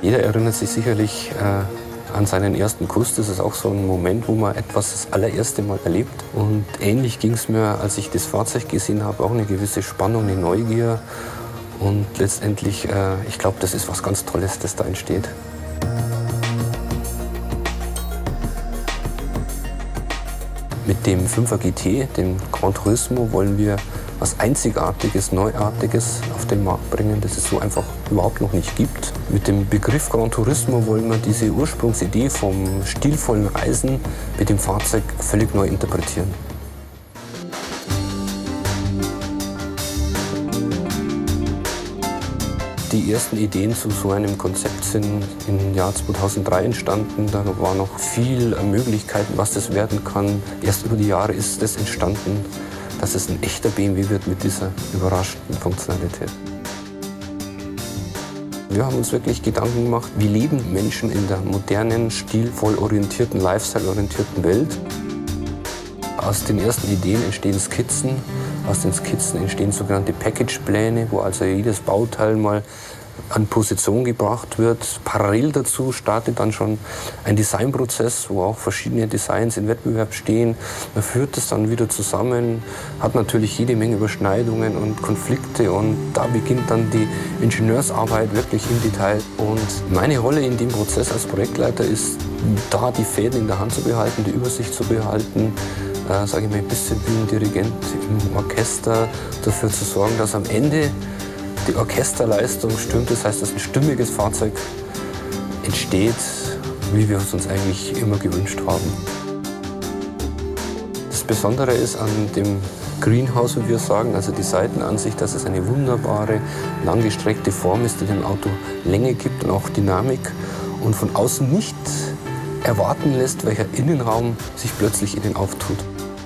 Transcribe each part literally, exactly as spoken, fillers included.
Jeder erinnert sich sicherlich äh, an seinen ersten Kuss. Das ist auch so ein Moment, wo man etwas das allererste Mal erlebt. Und ähnlich ging es mir, als ich das Fahrzeug gesehen habe, auch eine gewisse Spannung, eine Neugier. Und letztendlich, äh, ich glaube, das ist was ganz Tolles, das da entsteht. Mit dem fünfer G T, dem Gran Turismo, wollen wir was Einzigartiges, Neuartiges auf den Markt bringen, das es so einfach überhaupt noch nicht gibt. Mit dem Begriff Gran Turismo wollen wir diese Ursprungsidee vom stilvollen Reisen mit dem Fahrzeug völlig neu interpretieren. Die ersten Ideen zu so einem Konzept sind im Jahr zweitausenddrei entstanden. Da war noch viel Möglichkeiten, was das werden kann. Erst über die Jahre ist das entstanden, dass es ein echter B M W wird mit dieser überraschenden Funktionalität. Wir haben uns wirklich Gedanken gemacht, wie leben Menschen in der modernen, stilvoll orientierten, lifestyle-orientierten Welt. Aus den ersten Ideen entstehen Skizzen, aus den Skizzen entstehen sogenannte Packagepläne, wo also jedes Bauteil mal an Position gebracht wird. Parallel dazu startet dann schon ein Designprozess, wo auch verschiedene Designs in Wettbewerb stehen. Man führt das dann wieder zusammen, hat natürlich jede Menge Überschneidungen und Konflikte und da beginnt dann die Ingenieursarbeit wirklich im Detail. Und meine Rolle in dem Prozess als Projektleiter ist, da die Fäden in der Hand zu behalten, die Übersicht zu behalten, äh, sage ich mal, ein bisschen wie ein Dirigent im Orchester, dafür zu sorgen, dass am Ende die Orchesterleistung stimmt. Das heißt, dass ein stimmiges Fahrzeug entsteht, wie wir es uns eigentlich immer gewünscht haben. Das Besondere ist an dem Greenhouse, wie wir sagen, also die Seitenansicht, dass es eine wunderbare, langgestreckte Form ist, die dem Auto Länge gibt und auch Dynamik und von außen nicht erwarten lässt, welcher Innenraum sich plötzlich innen auftut.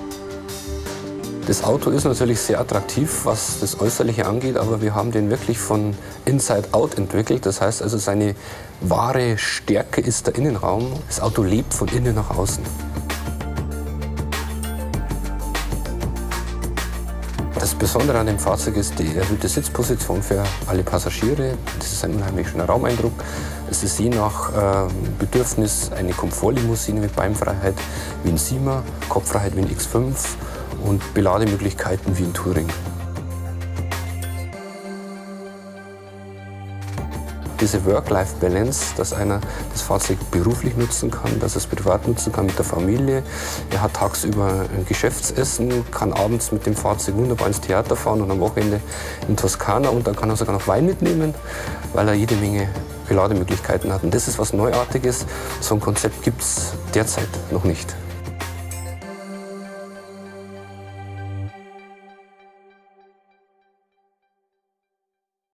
Das Auto ist natürlich sehr attraktiv, was das Äußerliche angeht, aber wir haben den wirklich von Inside Out entwickelt. Das heißt also, seine wahre Stärke ist der Innenraum. Das Auto lebt von innen nach außen. Das Besondere an dem Fahrzeug ist die erhöhte Sitzposition für alle Passagiere. Das ist ein unheimlich schöner Raumeindruck. Es ist je nach äh, Bedürfnis eine Komfortlimousine mit Beinfreiheit wie ein Siemer, Kopffreiheit wie ein X fünf und Belademöglichkeiten wie ein Touring. Diese Work-Life-Balance, dass einer das Fahrzeug beruflich nutzen kann, dass es privat nutzen kann mit der Familie. Er hat tagsüber ein Geschäftsessen, kann abends mit dem Fahrzeug wunderbar ins Theater fahren und am Wochenende in Toskana und dann kann er sogar noch Wein mitnehmen, weil er jede Menge Belademöglichkeiten hat. Und das ist was Neuartiges. So ein Konzept gibt es derzeit noch nicht.